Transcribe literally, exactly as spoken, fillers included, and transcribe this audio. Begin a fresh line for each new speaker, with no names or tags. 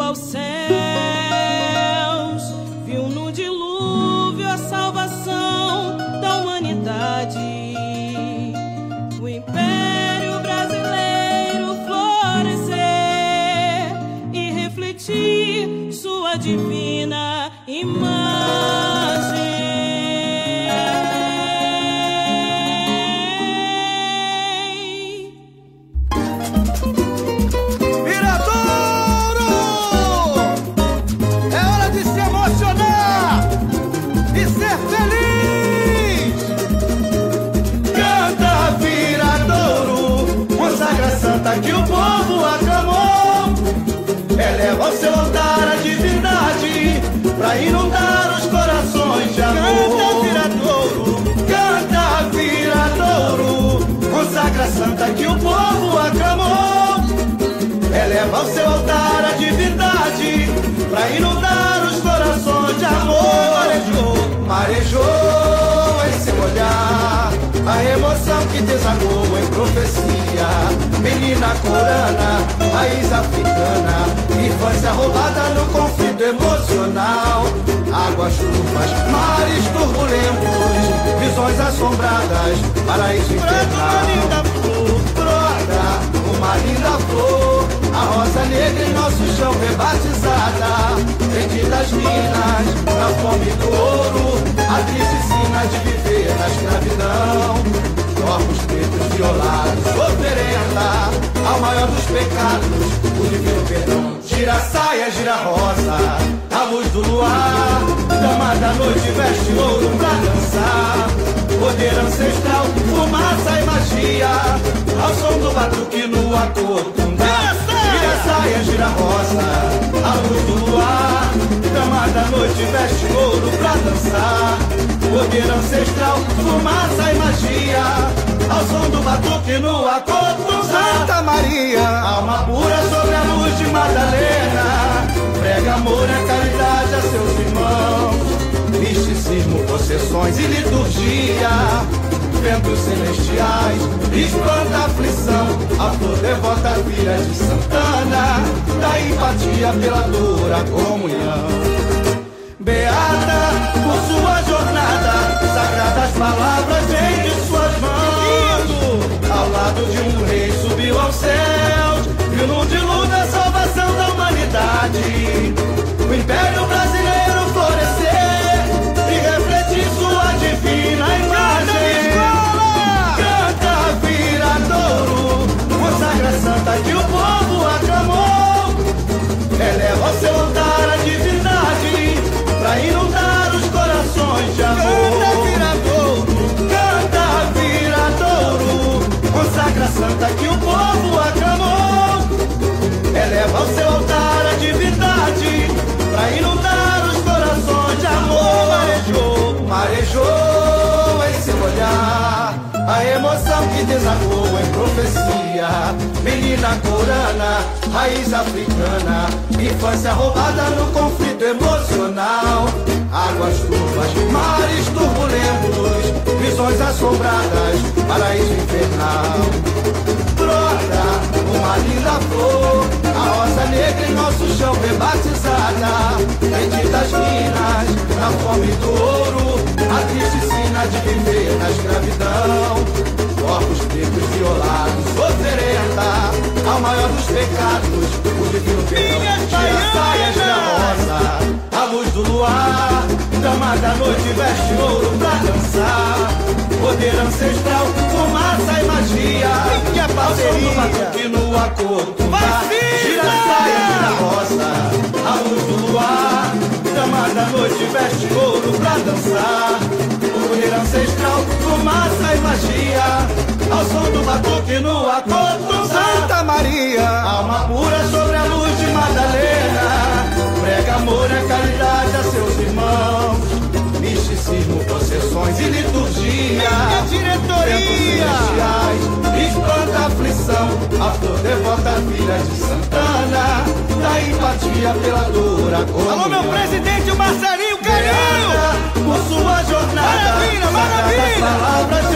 aos céus, viu no dilúvio a salvação da humanidade. O Império Brasileiro florescer e refletir sua divina imagem.
Que o povo aclamou, eleva ao seu altar a divindade pra inundar os corações de amor. Canta, viradouro, canta, viradouro, consagra santa que o povo aclamou, eleva ao seu altar a divindade pra inundar os corações de amor. Marejou, marejou em seu olhar a emoção que desagou em profecia. Menina corana, raiz africana, infância roubada no conflito emocional. Águas turvas, mares turbulentos, visões assombradas, paraíso infernal. Uma linda flor, brota, uma linda flor, a rosa negra em nosso chão rebatizada. Vendidas minas, na fome do ouro, a triste sina de viver na escravidão. Corpos pretos violados, oferenda ao maior dos pecados, o divino perdão. Gira a saia, gira a rosa, a luz do luar, dama da noite veste ouro pra dançar. Poder ancestral, fumaça e magia, ao som do batuque no acordundá. Gira a saia, gira a rosa, a luz do luar, dama da noite veste ouro pra dançar. Poder ancestral, fumaça e magia, ao som do batuque no acordo. Santa Maria, alma pura sobre a luz de Madalena, prega amor e caridade a seus irmãos. Misticismo, processões e liturgia, ventos celestiais, espanta a aflição. A flor devota, filha de Santana, da empatia pela dor, a comunhão. Beata por sua jornada, sagradas palavras vêm de suas mãos. Ao lado de um rei subiu aos céus, viu no dilúvio a salvação da humanidade. O Império Brasileiro florescer e refletir sua divina imagem. Canta, viradouro, consagra santa que o povo aclamou, eleva ao seu altar a divindade pra inundar os corações de amor. Canta, viradouro, canta, viradouro, consagra santa que o povo aclamou, eleva ao seu altar a divindade pra inundar os corações de amor. Marejou, marejou em seu olhar a emoção que desagou em profecia. Menina corana, raiz africana, infância roubada no conflito emocional. Águas turvas, mares turbulentos, visões assombradas, paraíso infernal. Brota, uma linda flor, a rosa negra em nosso chão rebatizada. Vendidas minas, na fome do ouro, a triste sina de viver na escravidão. Corpos pretos violados, oferenda ao maior dos pecados, o divino perdão. Gira a saia, gira a rosa, a luz do luar, dama da noite veste ouro pra dançar. Poder ancestral, fumaça e magia, ao som do batuque no acordo. Gira a saia, gira a rosa, a luz do luar, dama da noite veste ouro pra dançar. Poder ancestral, fumaça e magia, ao som do batuque no acordo. Santa Maria, alma pura sobre a luz de Madalena, prega amor e caridade a seus irmãos. Misticismo, processões e liturgia, diretoria, espanta a aflição. A flor devota, filha de Santana, da empatia pela dor, a comunhão.
Alô, meu presidente, o Marcelinho Carinho,
por sua jornada,
maravilha, maravilha.
Palavras